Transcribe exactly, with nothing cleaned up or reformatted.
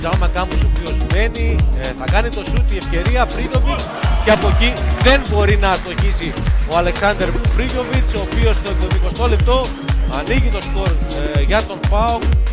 Τζάμα Κάμπος, ο οποίος μένει, ε, θα κάνει το σούτ, η ευκαιρία, Πρίγιοβιτς, και από εκεί δεν μπορεί να αστοχίσει ο Αλεξάνδερ Πρίγιοβιτς, ο οποίος στο εξήντα λεπτό ανοίγει το σκορ ε, για τον ΠΑΟΚ.